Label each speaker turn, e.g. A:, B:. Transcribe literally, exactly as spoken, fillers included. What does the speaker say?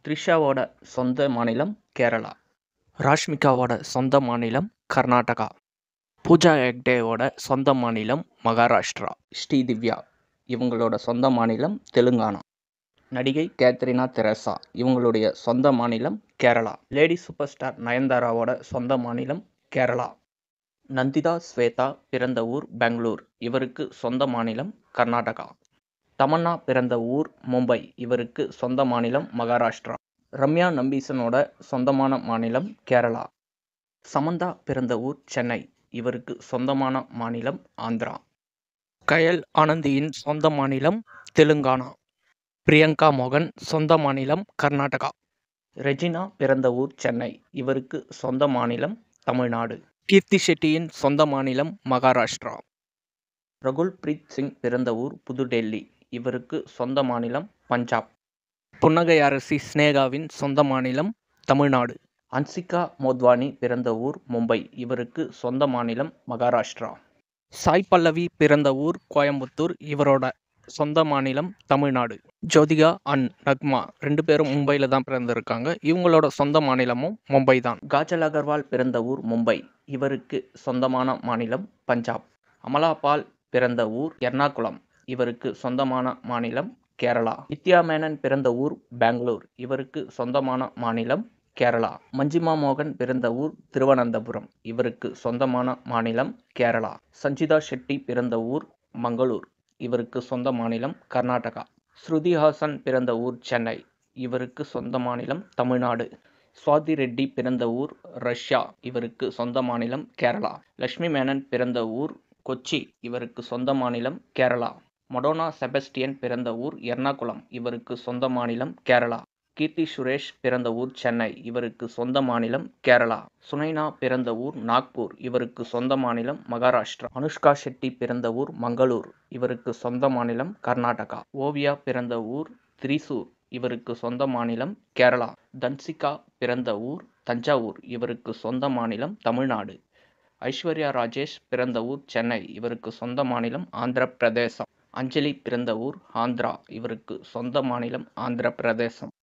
A: த்ரிஷாவோட சொந்த மாநிலம் கேரளா. ராஷ்மிகாவோட சொந்த மாநிலம் கர்நாடகா. பூஜா ஹெக்டேவோட சொந்த மாநிலம் மகாராஷ்டிரா. ஸ்ரீதிவ்யா இவங்களோட சொந்த மாநிலம் தெலுங்கானா. நடிகை கேத்ரினா தெரசா இவங்களுடைய சொந்த மாநிலம் கேரளா. லேடி சூப்பர் ஸ்டார் நயன்தாராவோட சொந்த மாநிலம் கேரளா. நந்திதா ஸ்வேதா பிறந்த ஊர் பெங்களூர், இவருக்கு சொந்த மாநிலம் கர்நாடகா. தமன்னா பிறந்த ஊர் மும்பை, இவருக்கு சொந்த மாநிலம் மகாராஷ்டிரா. ரம்யா நம்பீசனோட சொந்தமான மாநிலம் கேரளா. சமந்தா பிறந்த ஊர் சென்னை, இவருக்கு சொந்தமான மாநிலம் ஆந்திரா. கயல் ஆனந்தியின் சொந்த மாநிலம் தெலுங்கானா. பிரியங்கா மோகன் சொந்த மாநிலம் கர்நாடகா. ரெஜினா பிறந்த ஊர் சென்னை, இவருக்கு சொந்த மாநிலம் தமிழ்நாடு. கீர்த்தி ஷெட்டியின் சொந்த மாநிலம் மகாராஷ்டிரா. ரகுல் பிரீத் சிங் பிறந்த ஊர் புதுடெல்லி, இவருக்கு சொந்த மாநிலம் பஞ்சாப். புன்னகை அரசி ஸ்னேகாவின் சொந்த மாநிலம் தமிழ்நாடு. அன்சிகா மோத்வானி பிறந்த ஊர் மும்பை, இவருக்கு சொந்த மாநிலம் மகாராஷ்டிரா. சாய் பல்லவி பிறந்த ஊர் கோயம்புத்தூர், இவரோட சொந்த மாநிலம் தமிழ்நாடு. ஜோதிகா அண்ட் நக்மா ரெண்டு பேரும் மும்பையில் தான் பிறந்திருக்காங்க, இவங்களோட சொந்த மாநிலமும் மும்பை தான். காஜல் அகர்வால் பிறந்த ஊர் மும்பை, இவருக்கு சொந்தமான மாநிலம் பஞ்சாப். அமலா பால் பிறந்த ஊர் எர்ணாகுளம், இவருக்கு சொந்தமான மாநிலம் கேரளா. நித்யா மேனன் பிறந்த ஊர் பெங்களூர், இவருக்கு சொந்தமான மாநிலம் கேரளா. மஞ்சிமா மோகன் பிறந்த ஊர் திருவனந்தபுரம், இவருக்கு சொந்தமான மாநிலம் கேரளா. சஞ்சிதா ஷெட்டி பிறந்த ஊர் மங்களூர், இவருக்கு சொந்த மாநிலம் கர்நாடகா. ஸ்ருதி ஹாசன் பிறந்த ஊர் சென்னை, இவருக்கு சொந்த மாநிலம் தமிழ்நாடு. சுவாதி ரெட்டி பிறந்த ஊர் ரஷ்யா, இவருக்கு சொந்த மாநிலம் கேரளா. லட்சுமி மேனன் பிறந்த ஊர் கொச்சி, இவருக்கு சொந்த மாநிலம் கேரளா. மடோனா செபஸ்டியன் பிறந்த ஊர் எர்ணாகுளம், இவருக்கு சொந்த மாநிலம் கேரளா. கீர்த்தி சுரேஷ் பிறந்த ஊர் சென்னை, இவருக்கு சொந்த மாநிலம் கேரளா. சுனைனா பிறந்த ஊர் நாக்பூர், இவருக்கு சொந்த மாநிலம் மகாராஷ்டிரா. அனுஷ்கா ஷெட்டி பிறந்த ஊர் மங்களூர், இவருக்கு சொந்த மாநிலம் கர்நாடகா. ஓவியா பிறந்த ஊர் திரிசூர், இவருக்கு சொந்த மாநிலம் கேரளா. தன்சிகா பிறந்த ஊர் தஞ்சாவூர், இவருக்கு சொந்த மாநிலம் தமிழ்நாடு. ஐஸ்வர்யா ராஜேஷ் பிறந்த ஊர் சென்னை, இவருக்கு சொந்த மாநிலம் ஆந்திர பிரதேசம். அஞ்சலி பிறந்த ஊர் ஆந்திரா, இவருக்கு சொந்த மாநிலம் ஆந்திர பிரதேசம்.